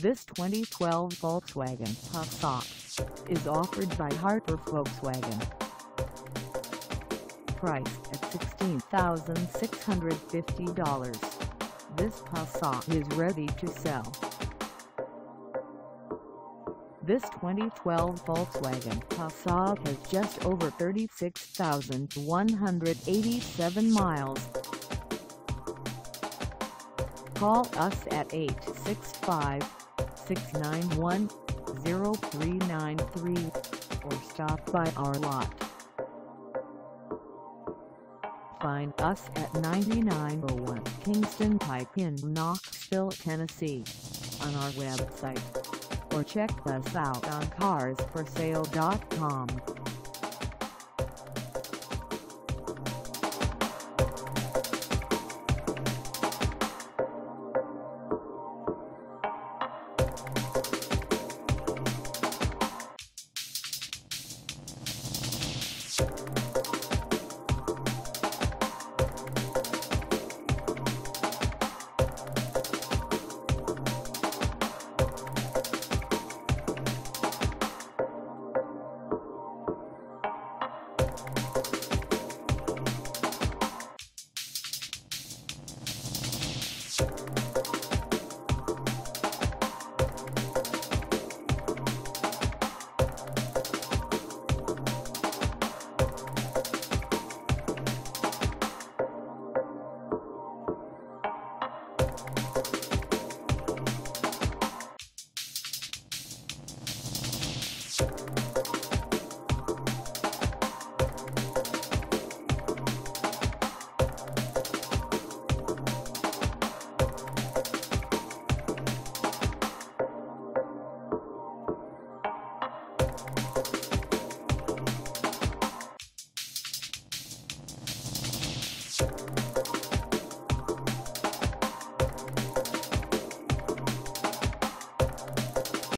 This 2012 Volkswagen Passat is offered by Harper Volkswagen. Priced at $16,650, this Passat is ready to sell. This 2012 Volkswagen Passat has just over 36,187 miles. Call us at 865-691-0393 or stop by our lot. Find us at 9901 Kingston Pike in Knoxville, Tennessee on our website, or check us out on carsforsale.com.